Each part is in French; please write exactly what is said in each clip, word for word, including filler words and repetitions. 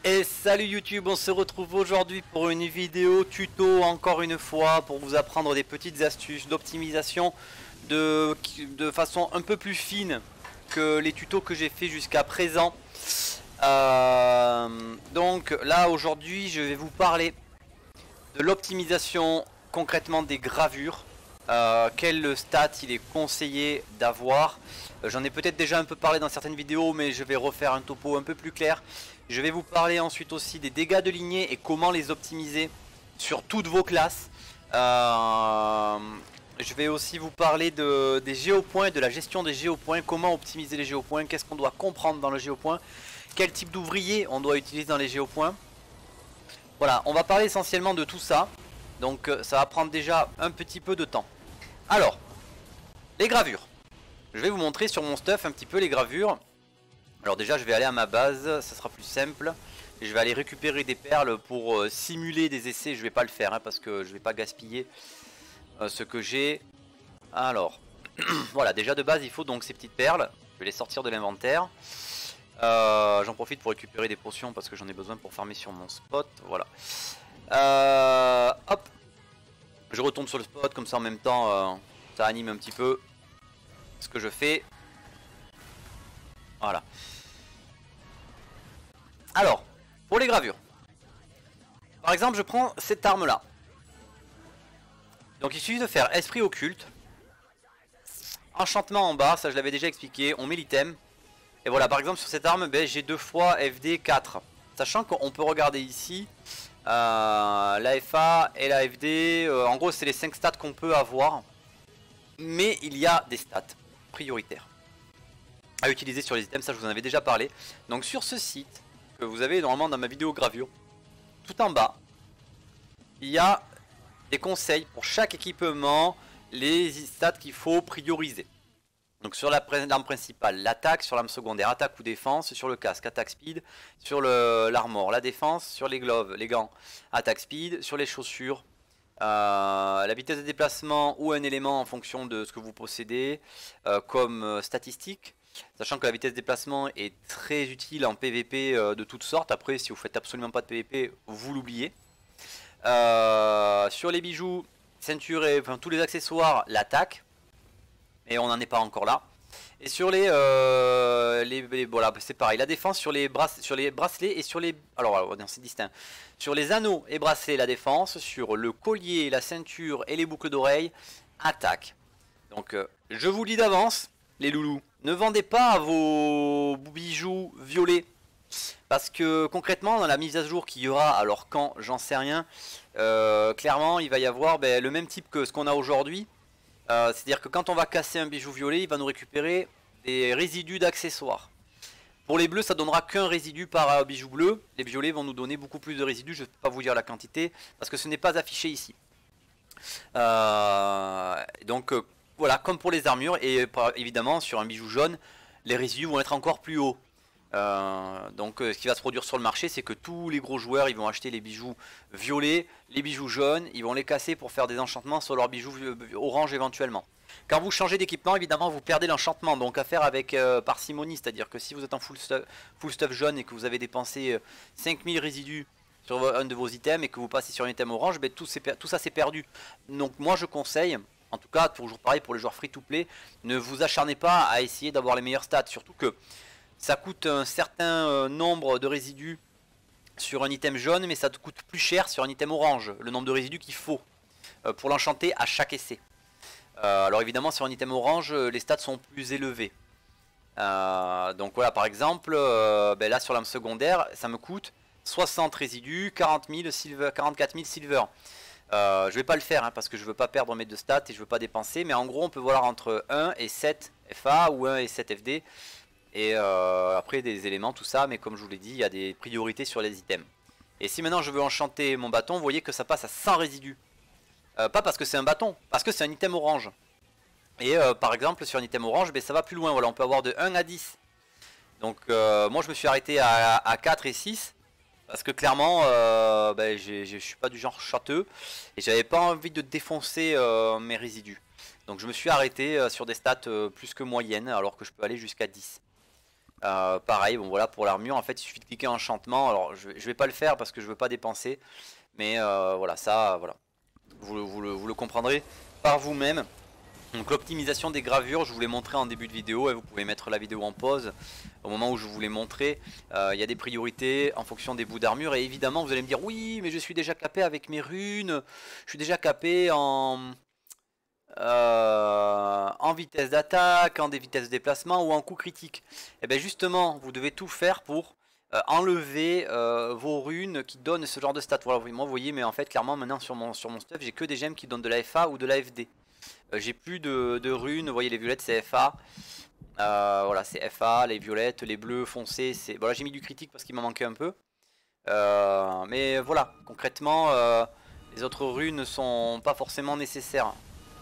Et salut YouTube, on se retrouve aujourd'hui pour une vidéo tuto encore une fois pour vous apprendre des petites astuces d'optimisation de, de façon un peu plus fine que les tutos que j'ai fait jusqu'à présent. Euh, donc là aujourd'hui je vais vous parler de l'optimisation concrètement des gravures. Euh, quel stat il est conseillé d'avoir. euh, J'en ai peut-être déjà un peu parlé dans certaines vidéos, mais je vais refaire un topo un peu plus clair. Je vais vous parler ensuite aussi des dégâts de lignée et comment les optimiser sur toutes vos classes. Euh, je vais aussi vous parler de, des géopoints, de la gestion des géopoints, comment optimiser les géopoints, qu'est-ce qu'on doit comprendre dans le géopoint, quel type d'ouvrier on doit utiliser dans les géopoints. Voilà, on va parler essentiellement de tout ça. Donc ça va prendre déjà un petit peu de temps. Alors, les gravures. Je vais vous montrer sur mon stuff un petit peu les gravures. Alors déjà je vais aller à ma base, ça sera plus simple. Et je vais aller récupérer des perles pour euh, simuler des essais. Je vais pas le faire hein, parce que je vais pas gaspiller euh, ce que j'ai. Alors, voilà, déjà de base il faut donc ces petites perles. Je vais les sortir de l'inventaire. Euh, J'en profite pour récupérer des potions parce que j'en ai besoin pour farmer sur mon spot. Voilà. Euh, hop. Je retourne sur le spot comme ça en même temps euh, ça anime un petit peu ce que je fais. Voilà. Alors, pour les gravures. Par exemple, je prends cette arme là. Donc il suffit de faire esprit occulte. Enchantement en bas, ça je l'avais déjà expliqué. On met l'item. Et voilà, par exemple sur cette arme, ben, j'ai deux fois F D quatre. Sachant qu'on peut regarder ici euh, la F A et la F D. Euh, en gros, c'est les cinq stats qu'on peut avoir. Mais il y a des stats prioritaires à utiliser sur les items, ça je vous en avais déjà parlé. Donc sur ce site, que vous avez normalement dans ma vidéo gravure, tout en bas, il y a des conseils pour chaque équipement, les stats qu'il faut prioriser. Donc sur l'arme principale, l'attaque, sur l'arme secondaire, attaque ou défense, sur le casque, attaque speed, sur l'armor, la défense, sur les gloves, les gants, attaque speed, sur les chaussures, euh, la vitesse de déplacement ou un élément en fonction de ce que vous possédez euh, comme euh, statistique. Sachant que la vitesse de déplacement est très utile en P V P euh, de toutes sortes. Après, si vous faites absolument pas de P V P, vous l'oubliez. Euh, sur les bijoux, ceinture et enfin, tous les accessoires, l'attaque. Et on n'en est pas encore là. Et sur les, euh, les, les voilà, c'est pareil. La défense sur les, bras, sur les bracelets et sur les, alors c'est distinct. Sur les anneaux et bracelets, la défense. Sur le collier, la ceinture et les boucles d'oreilles, attaque. Donc, euh, je vous le dis d'avance, les loulous. Ne vendez pas vos bijoux violets. Parce que concrètement dans la mise à jour qu'il y aura, alors quand j'en sais rien, euh, clairement il va y avoir ben, le même type que ce qu'on a aujourd'hui. euh, C'est à dire que quand on va casser un bijou violet, il va nous récupérer des résidus d'accessoires. Pour les bleus ça donnera qu'un résidu par euh, bijou bleu. Les violets vont nous donner beaucoup plus de résidus. Je ne peux pas vous dire la quantité parce que ce n'est pas affiché ici. euh, Donc euh, voilà, comme pour les armures. Et évidemment sur un bijou jaune, les résidus vont être encore plus hauts. Euh, donc euh, ce qui va se produire sur le marché, c'est que tous les gros joueurs ils vont acheter les bijoux violets, les bijoux jaunes, ils vont les casser pour faire des enchantements sur leurs bijoux orange éventuellement. Quand vous changez d'équipement, évidemment vous perdez l'enchantement, donc à faire avec euh, parcimonie, c'est à dire que si vous êtes en full stuff, full stuff jaune et que vous avez dépensé euh, cinq mille résidus sur un de vos items et que vous passez sur un item orange, ben, tout, tout ça c'est perdu. Donc moi je conseille, en tout cas toujours pareil pour les joueurs free to play, ne vous acharnez pas à essayer d'avoir les meilleurs stats, surtout que ça coûte un certain euh, nombre de résidus sur un item jaune, mais ça te coûte plus cher sur un item orange, le nombre de résidus qu'il faut euh, pour l'enchanter à chaque essai. Euh, alors évidemment sur un item orange, les stats sont plus élevés. Euh, donc voilà, par exemple, euh, ben là sur l'arme secondaire, ça me coûte soixante résidus, quarante mille silver, quarante-quatre mille silver. Euh, je vais pas le faire hein, parce que je veux pas perdre mes deux stats et je veux pas dépenser, mais en gros on peut voir entre un et sept F A ou un et sept F D. Et euh, après des éléments, tout ça, mais comme je vous l'ai dit, il y a des priorités sur les items. Et si maintenant je veux enchanter mon bâton, vous voyez que ça passe à cent résidus. Euh, pas parce que c'est un bâton, parce que c'est un item orange. Et euh, par exemple sur un item orange, ben, ça va plus loin, voilà, on peut avoir de un à dix. Donc euh, moi je me suis arrêté à, à quatre et six. Parce que clairement, euh, ben, je suis pas du genre châteux. Et j'avais pas envie de défoncer euh, mes résidus. Donc je me suis arrêté euh, sur des stats euh, plus que moyennes, alors que je peux aller jusqu'à dix. Euh, pareil, bon voilà pour l'armure, en fait il suffit de cliquer enchantement. Alors je, je vais pas le faire parce que je veux pas dépenser. Mais euh, voilà, ça, voilà. Vous, vous, le, vous le comprendrez par vous-même. Donc l'optimisation des gravures, je vous l'ai montré en début de vidéo, et vous pouvez mettre la vidéo en pause au moment où je vous l'ai montré. Euh, il y a des priorités en fonction des bouts d'armure, et évidemment vous allez me dire oui mais je suis déjà capé avec mes runes, je suis déjà capé en, euh, en vitesse d'attaque, en des vitesses de déplacement ou en coup critique. Et bien justement vous devez tout faire pour euh, enlever euh, vos runes qui donnent ce genre de stats. Voilà, moi vous voyez, mais en fait clairement maintenant sur mon, sur mon stuff j'ai que des gemmes qui donnent de la F A ou de la F D. Euh, j'ai plus de, de runes, vous voyez les violettes c'est F A, euh, voilà c'est F A, les violettes, les bleus foncés c'est... Voilà, j'ai mis du critique parce qu'il m'en manquait un peu, euh, mais voilà, concrètement euh, les autres runes ne sont pas forcément nécessaires.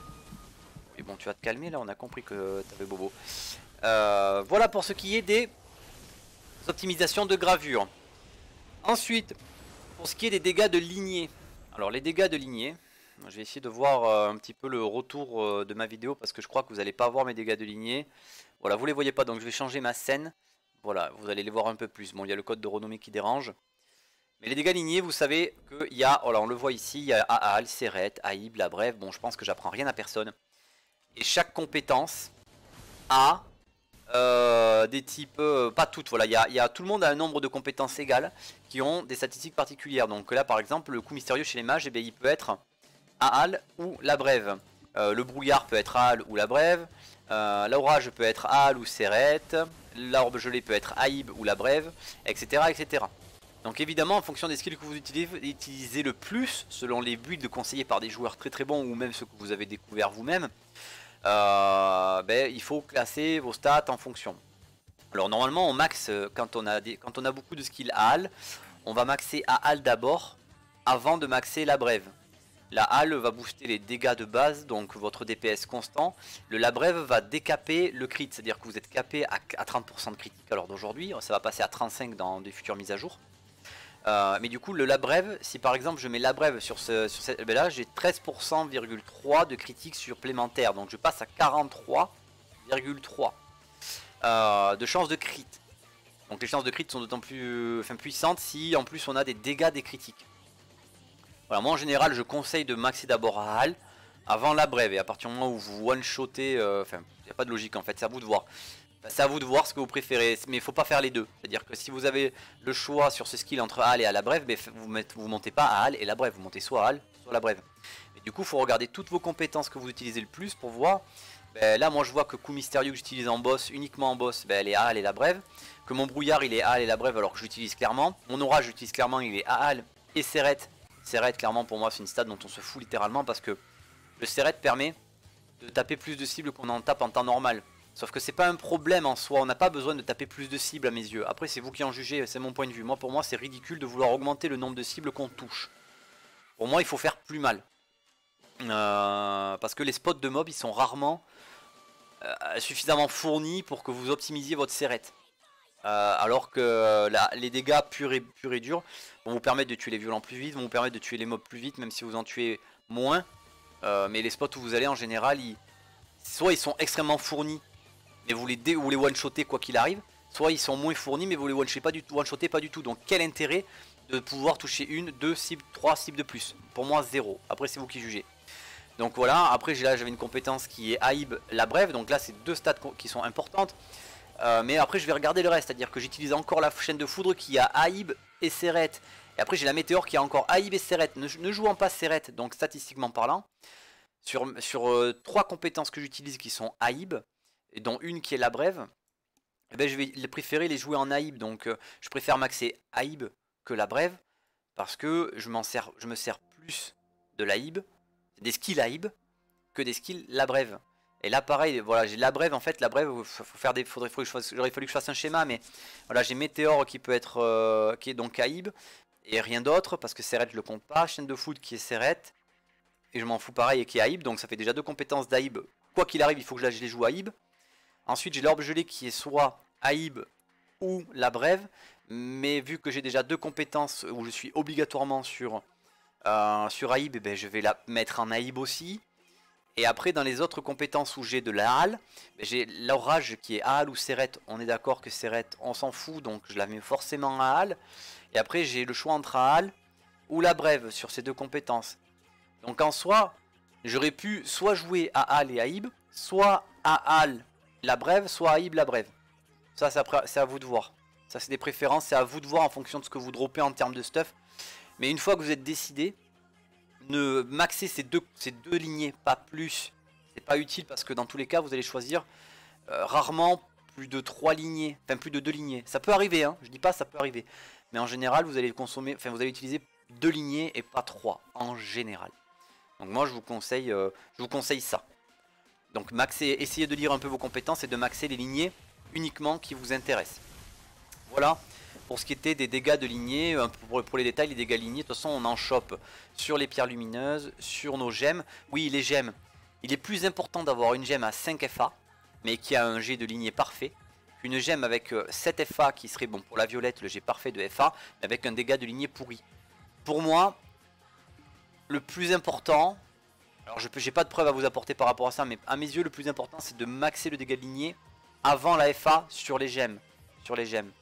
Et bon, tu vas te calmer là, on a compris que t'avais bobo. Euh, voilà pour ce qui est des optimisations de gravure. Ensuite, pour ce qui est des dégâts de lignée, alors les dégâts de lignée, je vais essayer de voir euh, un petit peu le retour euh, de ma vidéo parce que je crois que vous n'allez pas voir mes dégâts de lignée. Voilà, vous les voyez pas, donc je vais changer ma scène. Voilà, vous allez les voir un peu plus. Bon, il y a le code de renommée qui dérange. Mais les dégâts lignés, vous savez qu'il y a, voilà, on le voit ici, il y a Aal, Seret, Aïb, la Brève. Bon, je pense que j'apprends rien à personne. Et chaque compétence a euh, des types, euh, pas toutes, voilà, il y a, il y a, tout le monde a un nombre de compétences égales qui ont des statistiques particulières. Donc là, par exemple, le coup mystérieux chez les mages, eh bien, il peut être Aal ou la Brève. Euh, le brouillard peut être Aal ou la Brève. Euh, L'orage peut être Aal ou Seret. L'orbe gelée peut être Aïb ou la Brève, et cetera, et cetera. Donc évidemment, en fonction des skills que vous utilisez, utilisez le plus, selon les builds conseillés par des joueurs très très bons ou même ceux que vous avez découvert vous-même, euh, ben, il faut classer vos stats en fonction. Alors normalement, on max quand on a des, quand on a beaucoup de skills Aal, on va maxer Aal d'abord, avant de maxer la Brève. La halle va booster les dégâts de base, donc votre D P S constant. Le labrève va décaper le crit, c'est-à-dire que vous êtes capé à, à trente pour cent de critique à l'heure d'aujourd'hui. Ça va passer à trente-cinq dans des futures mises à jour. Euh, mais du coup, le labrève, si par exemple je mets labrève sur ce, sur cette, ben là, j'ai treize pour cent virgule trois de critique supplémentaire. Donc je passe à quarante-trois virgule trois euh, de chance de crit. Donc les chances de crit sont d'autant plus enfin, puissantes si en plus on a des dégâts des critiques. Voilà, moi en général je conseille de maxer d'abord à Aal avant la brève, et à partir du moment où vous one-shotez, euh, enfin il n'y a pas de logique en fait, c'est à vous de voir. C'est à vous de voir ce que vous préférez, mais il faut pas faire les deux. C'est-à-dire que si vous avez le choix sur ce skill entre Aal et à la brève, mais vous ne vous montez pas à Aal et la brève, vous montez soit à Aal, soit à la brève. Et du coup il faut regarder toutes vos compétences que vous utilisez le plus pour voir. Ben, là moi je vois que coup mystérieux que j'utilise en boss, uniquement en boss, ben, elle est Aal et la brève. Que mon brouillard il est Aal et la brève alors que j'utilise clairement. Mon orage j'utilise clairement, il est Aal et Seret. Seret clairement pour moi c'est une stat dont on se fout littéralement parce que le Seret permet de taper plus de cibles qu'on en tape en temps normal. Sauf que c'est pas un problème en soi, on n'a pas besoin de taper plus de cibles à mes yeux. Après c'est vous qui en jugez, c'est mon point de vue. Moi pour moi c'est ridicule de vouloir augmenter le nombre de cibles qu'on touche. Pour moi il faut faire plus mal. Euh, parce que les spots de mobs ils sont rarement euh, suffisamment fournis pour que vous optimisiez votre Seret. Euh, alors que là, les dégâts purs et, purs et durs vont vous permettre de tuer les violents plus vite, vont vous permettre de tuer les mobs plus vite, même si vous en tuez moins. Euh, mais les spots où vous allez en général, ils, soit ils sont extrêmement fournis, mais vous les, les one-shotez quoi qu'il arrive, soit ils sont moins fournis, mais vous les one-shotez pas, one pas du tout. Donc quel intérêt de pouvoir toucher une, deux cibles, trois cibles de plus? Pour moi zéro. Après c'est vous qui jugez. Donc voilà, après là j'avais une compétence qui est Aïb la brève, donc là c'est deux stats qui sont importantes. Euh, mais après je vais regarder le reste, c'est-à-dire que j'utilise encore la chaîne de foudre qui a Aïb et Seret. Et après j'ai la météore qui a encore Aïb et Seret, ne, ne jouant pas Seret, donc statistiquement parlant. Sur, sur euh, trois compétences que j'utilise qui sont Aïb, et dont une qui est la brève, eh ben, je vais les préférer les jouer en Aïb. Donc euh, je préfère maxer Aïb que la brève, parce que je, m'en sers, je me sers plus de l'Aïb, des skills Aïb, que des skills la brève. Et là pareil, voilà, j'ai la brève en fait, la brève, faut faire des, faudrait, faudrait que je fasse, j'aurais fallu que je fasse un schéma, mais voilà, j'ai météore qui peut être, euh, qui est donc Aïb, et rien d'autre, parce que Seret je le compte pas, chaîne de foot qui est Seret, et je m'en fous pareil, et qui est Aïb, donc ça fait déjà deux compétences d'Aïb, quoi qu'il arrive, il faut que je les joue Aïb. Ensuite j'ai l'orbe gelée qui est soit Aïb ou la brève, mais vu que j'ai déjà deux compétences où je suis obligatoirement sur, euh, sur Aïb, eh ben, je vais la mettre en Aïb aussi. Et après dans les autres compétences où j'ai de la halle, j'ai l'orage qui est halle ou serrette. On est d'accord que serrette on s'en fout, donc je la mets forcément à halle. Et après j'ai le choix entre la halle ou la brève sur ces deux compétences. Donc en soi, j'aurais pu soit jouer à halle et à Ib, soit à halle la brève, soit à Ib la brève. Ça c'est à vous de voir. Ça c'est des préférences, c'est à vous de voir en fonction de ce que vous droppez en termes de stuff. Mais une fois que vous êtes décidé, ne maxer ces deux, ces deux lignées, pas plus. C'est pas utile parce que dans tous les cas, vous allez choisir euh, rarement plus de trois lignées, enfin plus de deux lignées. Ça peut arriver, hein, je dis pas ça peut arriver. Mais en général, vous allez consommer, enfin vous allez utiliser deux lignées et pas trois en général. Donc moi je vous conseille, euh, je vous conseille ça. Donc maxer, essayez de lire un peu vos compétences et de maxer les lignées uniquement qui vous intéressent. Voilà. Pour ce qui était des dégâts de lignée, pour, pour les détails, les dégâts lignés, de toute façon on en chope sur les pierres lumineuses, sur nos gemmes. Oui, les gemmes, il est plus important d'avoir une gemme à cinq F A, mais qui a un jet de lignée parfait, qu'une gemme avec sept F A qui serait bon pour la violette, le jet parfait de F A, mais avec un dégât de lignée pourri. Pour moi, le plus important, alors je n'ai pas de preuve à vous apporter par rapport à ça, mais à mes yeux le plus important c'est de maxer le dégât de lignée avant la F A sur les gemmes. Sur les gemmes.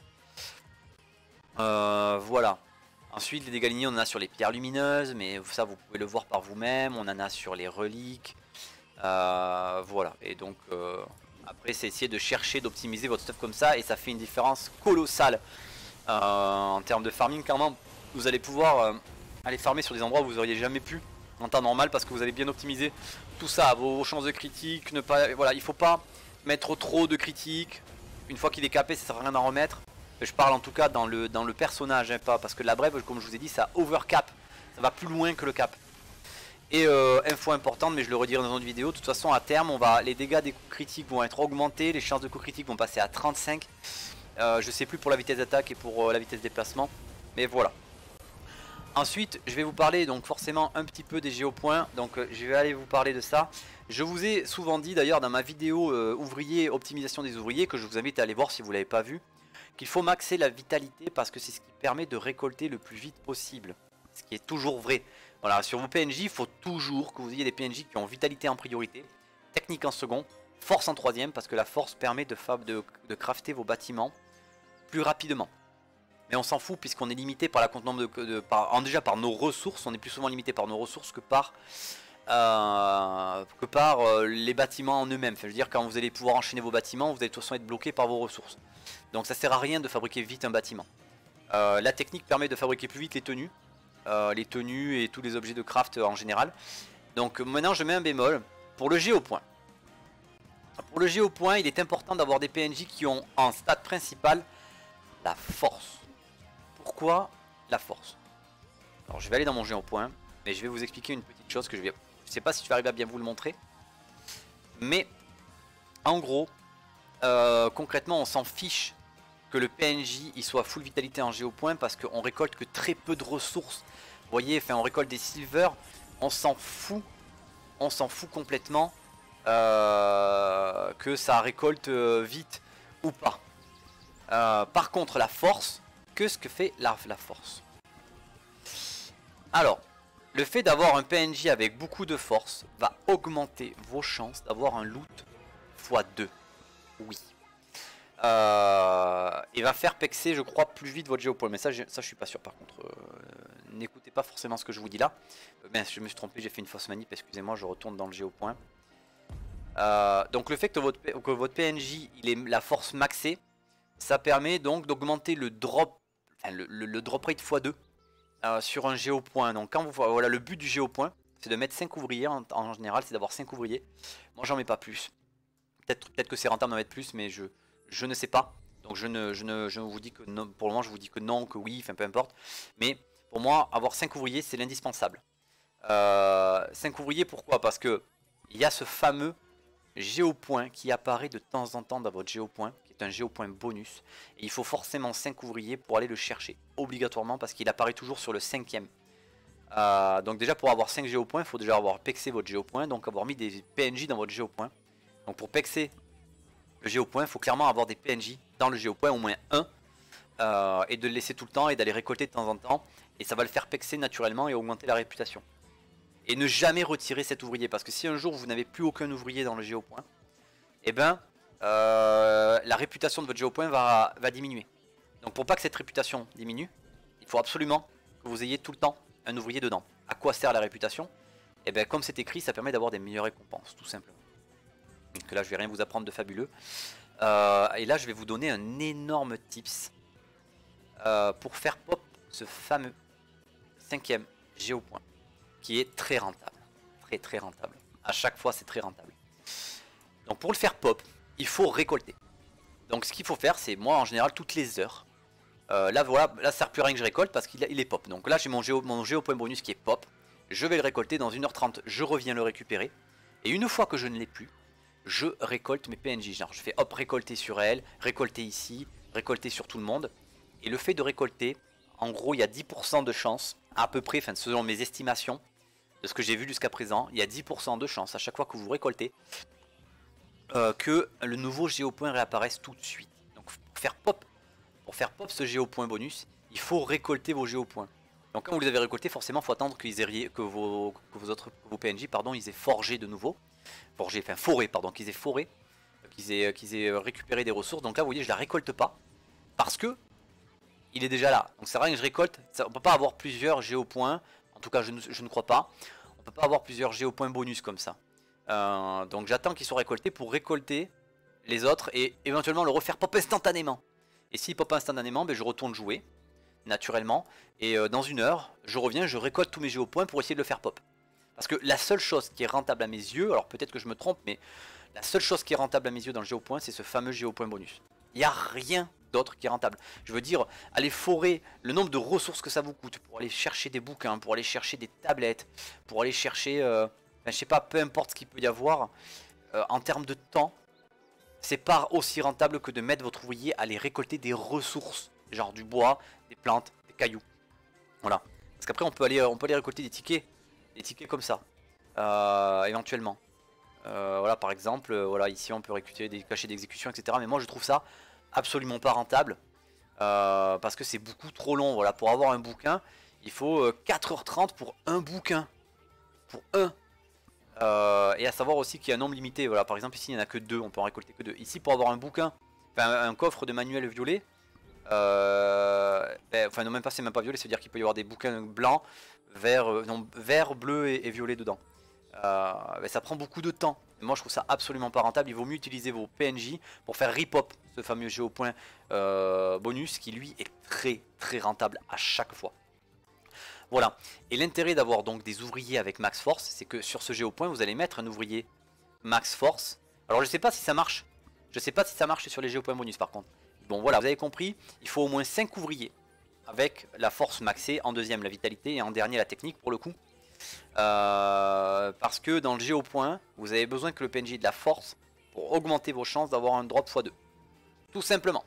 Euh, voilà. Ensuite les dégâts lignés on en a sur les pierres lumineuses, mais ça vous pouvez le voir par vous-même. On en a sur les reliques. Euh, voilà. Et donc euh, après c'est essayer de chercher d'optimiser votre stuff comme ça, et ça fait une différence colossale euh, en termes de farming. Clairement vous allez pouvoir euh, aller farmer sur des endroits où vous auriez jamais pu en temps normal, parce que vous avez bien optimisé tout ça, vos chances de critique. Ne pas, voilà, il faut pas mettre trop de critiques. Une fois qu'il est capé, ça sert à rien d'en remettre. Je parle en tout cas dans le, dans le personnage, hein, pas parce que la brève, comme je vous ai dit, ça overcap. Ça va plus loin que le cap. Et euh, info importante, mais je le redirai dans une autre vidéo. De toute façon, à terme, on va, les dégâts des coups critiques vont être augmentés. Les chances de coups critiques vont passer à trente-cinq. Euh, je sais plus pour la vitesse d'attaque et pour euh, la vitesse de déplacement. Mais voilà. Ensuite, je vais vous parler donc forcément un petit peu des géopoints. Donc euh, je vais aller vous parler de ça. Je vous ai souvent dit d'ailleurs dans ma vidéo euh, ouvrier, optimisation des ouvriers, que je vous invite à aller voir si vous ne l'avez pas vu, qu'il faut maxer la vitalité parce que c'est ce qui permet de récolter le plus vite possible. Ce qui est toujours vrai. Voilà, sur vos P N J, il faut toujours que vous ayez des P N J qui ont vitalité en priorité, technique en second, force en troisième, parce que la force permet de, fab de, de crafter vos bâtiments plus rapidement. Mais on s'en fout puisqu'on est limité par la compte nombre de, de par, en, déjà par nos ressources. On est plus souvent limité par nos ressources que par euh, que par euh, les bâtiments en eux-mêmes. Enfin, je veux dire, quand vous allez pouvoir enchaîner vos bâtiments, vous allez de toute façon être bloqué par vos ressources. Donc ça sert à rien de fabriquer vite un bâtiment. Euh, la technique permet de fabriquer plus vite les tenues, euh, les tenues et tous les objets de craft en général. Donc maintenant je mets un bémol pour le géopoint. Pour le géopoint, il est important d'avoir des P N J qui ont en stat principal la force. Pourquoi la force? Alors je vais aller dans mon géopoint, mais je vais vous expliquer une petite chose que je vais... Je sais pas si je vais arriver à bien vous le montrer. Mais en gros, euh, concrètement on s'en fiche que le P N J il soit full vitalité en géopoint, parce qu'on récolte que très peu de ressources. Vous voyez, enfin on récolte des silver, on s'en fout. On s'en fout complètement euh, que ça récolte euh, vite ou pas. Euh, par contre la force, que ce que fait la, la force. Alors, le fait d'avoir un P N J avec beaucoup de force va augmenter vos chances d'avoir un loot fois deux. Oui. Euh, et va faire pexer, je crois, plus vite votre géopoint. Mais ça, je, ça, je suis pas sûr par contre. Euh, N'écoutez pas forcément ce que je vous dis là. Euh, ben, je me suis trompé, j'ai fait une fausse manip, excusez-moi, je retourne dans le géopoint. Euh, donc le fait que votre, que votre P N J il ait la force maxée, ça permet donc d'augmenter le drop, enfin, le, le, le drop rate fois deux euh, sur un géopoint. Donc quand vous, voilà, le but du géopoint, c'est de mettre cinq ouvriers, en, en général c'est d'avoir cinq ouvriers. Moi j'en mets pas plus. Peut-être peut-être que c'est rentable d'en mettre plus, mais je, je ne sais pas. Donc je ne, je ne je vous dis que non, pour le moment je vous dis que non, que oui, enfin peu importe. Mais pour moi, avoir cinq ouvriers c'est l'indispensable. Euh, cinq ouvriers, pourquoi? Parce que il y a ce fameux géopoint qui apparaît de temps en temps dans votre géopoint, qui est un géopoint bonus, et il faut forcément cinq ouvriers pour aller le chercher, obligatoirement, parce qu'il apparaît toujours sur le cinquième. Euh, donc déjà pour avoir cinq géopoints, il faut déjà avoir pexé votre géopoint, donc avoir mis des P N J dans votre géopoint. Donc pour pexer le géopoint, il faut clairement avoir des P N J dans le géopoint, au moins un, euh, et de le laisser tout le temps et d'aller récolter de temps en temps, et ça va le faire pexer naturellement et augmenter la réputation. Et ne jamais retirer cet ouvrier. Parce que si un jour vous n'avez plus aucun ouvrier dans le géopoint, et eh ben euh, la réputation de votre géopoint va, va diminuer. Donc pour pas que cette réputation diminue, il faut absolument que vous ayez tout le temps un ouvrier dedans. À quoi sert la réputation? Et bien comme c'est écrit, ça permet d'avoir des meilleures récompenses, tout simplement. Donc là je vais rien vous apprendre de fabuleux. Euh, et là je vais vous donner un énorme tips euh, pour faire pop ce fameux cinquième géopoint qui est très rentable. Très très rentable. À chaque fois c'est très rentable. Donc pour le faire pop, il faut récolter. Donc ce qu'il faut faire, c'est moi en général toutes les heures. Euh, là voilà, là ça sert plus à rien que je récolte parce qu'il il est pop. Donc là j'ai mon géo, mon géopoint bonus qui est pop. Je vais le récolter dans une heure trente, je reviens le récupérer. Et une fois que je ne l'ai plus, je récolte mes P N J. Genre je fais hop récolter sur elle, récolter ici, récolter sur tout le monde. Et le fait de récolter, en gros il y a dix pour cent de chance, à peu près, enfin selon mes estimations, de ce que j'ai vu jusqu'à présent, il y a dix pour cent de chance à chaque fois que vous récoltez euh, que le nouveau géopoint réapparaisse tout de suite. Donc pour faire pop, pour faire pop ce géopoint bonus, il faut récolter vos géopoints. Donc quand vous les avez récoltés, forcément il faut attendre qu'ils aient, que, vos, que vos autres que vos P N J pardon, ils aient forgé de nouveau. Forgé, enfin foré, pardon, qu'ils aient foré, qu'ils aient, qu'ils aient récupéré des ressources. Donc là vous voyez je la récolte pas parce que il est déjà là. Donc c'est rien que je récolte, ça, on peut pas avoir plusieurs géopoints, en tout cas je ne, je ne crois pas. On peut pas avoir plusieurs géopoints bonus comme ça. Euh, donc j'attends qu'ils soient récoltés pour récolter les autres et éventuellement le refaire pop instantanément. Et s'il pop instantanément, ben je retourne jouer naturellement. Et euh, dans une heure, je reviens, je récolte tous mes géopoints pour essayer de le faire pop. Parce que la seule chose qui est rentable à mes yeux, alors peut-être que je me trompe, mais la seule chose qui est rentable à mes yeux dans le géopoint, c'est ce fameux géopoint bonus. Il n'y a rien d'autre qui est rentable. Je veux dire, aller forer le nombre de ressources que ça vous coûte pour aller chercher des bouquins, pour aller chercher des tablettes, pour aller chercher, euh, enfin, je sais pas, peu importe ce qu'il peut y avoir, euh, en termes de temps, c'est pas aussi rentable que de mettre votre ouvrier à aller récolter des ressources, genre du bois, des plantes, des cailloux. Voilà. Parce qu'après on peut aller, on peut aller récolter des tickets, des tickets comme ça, euh, éventuellement. Euh, voilà, par exemple, euh, voilà, ici on peut récupérer des cachets d'exécution, et cetera. Mais moi je trouve ça absolument pas rentable euh, parce que c'est beaucoup trop long. Voilà, pour avoir un bouquin, il faut euh, quatre heures trente pour un bouquin, pour un. Euh, et à savoir aussi qu'il y a un nombre limité. Voilà, par exemple ici il n'y en a que deux, on peut en récolter que deux. Ici pour avoir un bouquin, enfin un coffre de manuel violet. Euh, ben, enfin non, même pas, c'est même pas violet, c'est à dire qu'il peut y avoir des bouquins blancs, vert, euh, non, vert, bleu et, et violet dedans. Euh, ben, ça prend beaucoup de temps. Moi je trouve ça absolument pas rentable. Il vaut mieux utiliser vos P N J pour faire repop ce fameux géopoint euh, bonus qui lui est très très rentable à chaque fois. Voilà. Et l'intérêt d'avoir donc des ouvriers avec max force, c'est que sur ce géopoint vous allez mettre un ouvrier max force. Alors je sais pas si ça marche. Je sais pas si ça marche sur les géopoints bonus par contre. Bon voilà, vous avez compris, il faut au moins cinq ouvriers avec la force maxée, en deuxième la vitalité et en dernier la technique pour le coup. Euh, parce que dans le géopoint, vous avez besoin que le P N J ait de la force pour augmenter vos chances d'avoir un drop fois deux. Tout simplement.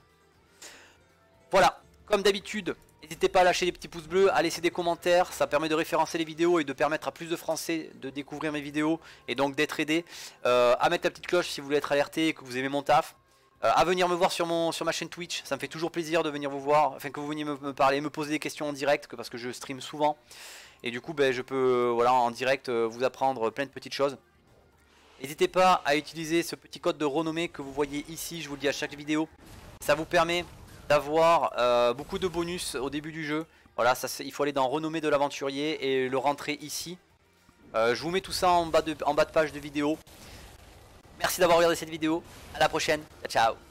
Voilà, comme d'habitude, n'hésitez pas à lâcher des petits pouces bleus, à laisser des commentaires, ça permet de référencer les vidéos et de permettre à plus de Français de découvrir mes vidéos et donc d'être aidés. Euh, à mettre la petite cloche si vous voulez être alerté et que vous aimez mon taf. Euh, à venir me voir sur, mon, sur ma chaîne Twitch, ça me fait toujours plaisir de venir vous voir, enfin que vous veniez me, me parler, me poser des questions en direct, que, parce que je stream souvent. Et du coup ben, je peux euh, voilà, en direct euh, vous apprendre plein de petites choses. N'hésitez pas à utiliser ce petit code de renommée que vous voyez ici, je vous le dis à chaque vidéo. Ça vous permet d'avoir euh, beaucoup de bonus au début du jeu. Voilà, ça, il faut aller dans renommée de l'aventurier et le rentrer ici. Euh, je vous mets tout ça en bas de, en bas de page de vidéo. Merci d'avoir regardé cette vidéo, à la prochaine, ciao ciao.